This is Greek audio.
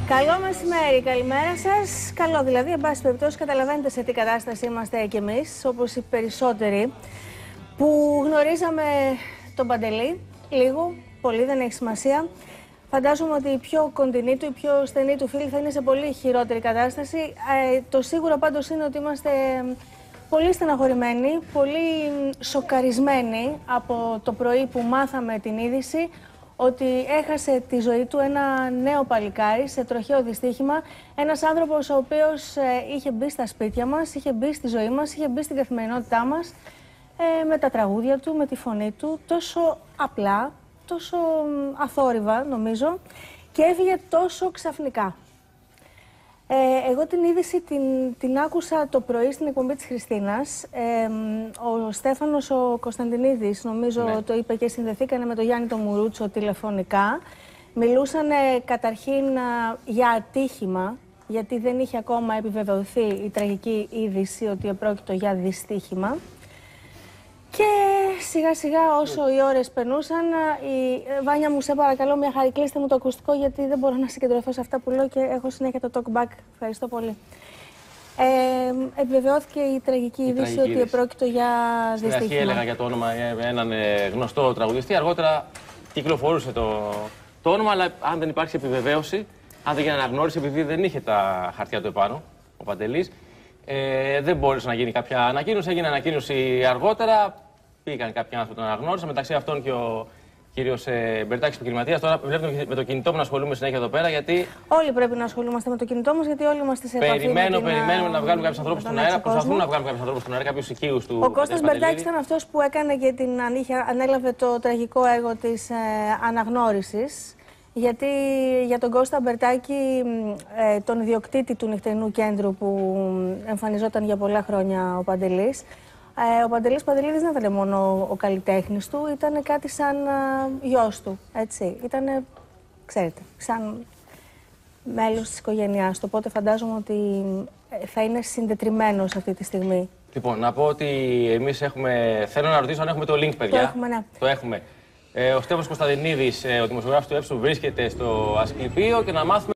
Καλό μεσημέρι, καλημέρα σας. Καλό δηλαδή, εν πάση περιπτώσει, καταλαβαίνετε σε τι κατάσταση είμαστε κι εμείς, όπως οι περισσότεροι, που γνωρίζαμε τον Παντελή λίγο, πολύ, δεν έχει σημασία. Φαντάζομαι ότι η πιο κοντινή του, η πιο στενή του φίλη θα είναι σε πολύ χειρότερη κατάσταση. Το σίγουρο πάντως είναι ότι είμαστε πολύ στεναχωρημένοι, πολύ σοκαρισμένοι από το πρωί που μάθαμε την είδηση ότι έχασε τη ζωή του ένα νέο παλικάρι σε τροχαίο δυστύχημα. Ένας άνθρωπος ο οποίος είχε μπει στα σπίτια μας, είχε μπει στη ζωή μας, είχε μπει στην καθημερινότητά μας με τα τραγούδια του, με τη φωνή του, τόσο απλά, τόσο αθόρυβα νομίζω, και έφυγε τόσο ξαφνικά. Εγώ την είδηση την άκουσα το πρωί στην εκπομπή της Χριστίνας. Ο Στέφανος ο Κωνσταντινίδης, νομίζω το είπε και συνδεθήκανε με τον Γιάννη τον Μουρούτσο τηλεφωνικά. Μιλούσανε καταρχήν για ατύχημα, γιατί δεν είχε ακόμα επιβεβαιωθεί η τραγική είδηση ότι επρόκειτο για δυστύχημα. Και σιγά σιγά όσο οι ώρες περνούσαν, Βάνια μου, σε παρακαλώ μια χάρη, κλείστε μου το ακουστικό, γιατί δεν μπορώ να συγκεντρωθώ σε αυτά που λέω και έχω συνέχεια το talk back. Ευχαριστώ πολύ. Επιβεβαιώθηκε η τραγική είδηση ότι επρόκειτο για δυστύχημα. Στην αρχή έλεγα για το όνομα έναν γνωστό τραγουδιστή, αργότερα κυκλοφορούσε το όνομα, αλλά αν δεν υπάρξει επιβεβαίωση, αν δεν γίνει αναγνώριση, επειδή δεν είχε τα χαρτιά του επάνω, ο Παντελής, δεν μπόρεσε να γίνει κάποια ανακοίνωση. Έγινε ανακοίνωση αργότερα. Πήγαν κάποιοι άνθρωποι, τον αναγνώρισαν. Μεταξύ αυτών και ο κύριος Μπερτάκης, επαγγελματίας. Τώρα βλέπουμε με το κινητό μου να ασχολούμαι συνέχεια εδώ πέρα. Γιατί όλοι πρέπει να ασχολούμαστε με το κινητό μας, γιατί όλοι είμαστε σε επαφή. Περιμένουμε να βγάλουμε κάποιους ανθρώπους στον αέρα. Προσπαθούμε να βγάλουμε κάποιους ανθρώπους στον αέρα, κάποιους οικείους του. Ο Κώστας Μπερτάκης ήταν αυτός που έκανε και ανέλαβε το τραγικό έργο της αναγνώρισης. Γιατί για τον Κώστα Μπερτάκη, τον ιδιοκτήτη του νυχτερινού κέντρου που εμφανιζόταν για πολλά χρόνια ο Παντελής, ο Παντελής Παντελίδης δεν ήταν μόνο ο καλλιτέχνης του, ήταν κάτι σαν γιος του, έτσι. Ήτανε, ξέρετε, σαν μέλος της οικογένειάς του, οπότε φαντάζομαι ότι θα είναι συντετριμμένος αυτή τη στιγμή. Λοιπόν, να πω ότι εμείς έχουμε, θέλω να ρωτήσω αν έχουμε το link, παιδιά. Το έχουμε, ναι. Το έχουμε. Ο Στέφανος Κωνσταντινίδης, ο δημοσιογράφος του ΕΠΣΟΥ, βρίσκεται στο Ασκληπείο και να μάθουμε